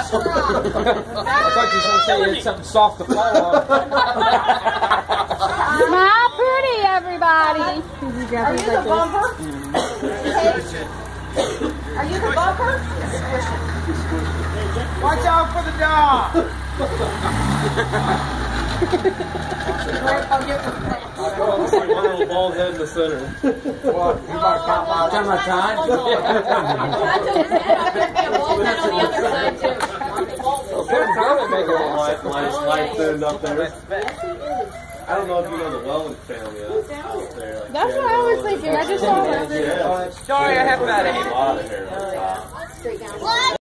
thought you were going to say you had something soft to fall on. Smile pretty, everybody. Are you the bumper? Are you the bumper? Watch out for the dog. One little bald head in the center. What? You might count my time. Light thin up there. I don't know if you know the Welland family out there. That's what I was thinking. I just saw that. Yeah. Sorry, I have that. A lot of hair on top.